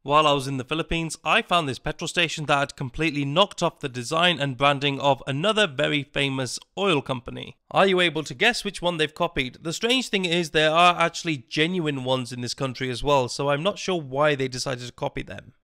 While I was in the Philippines, I found this petrol station that had completely knocked off the design and branding of another very famous oil company. Are you able to guess which one they've copied? The strange thing is there are actually genuine ones in this country as well, so I'm not sure why they decided to copy them.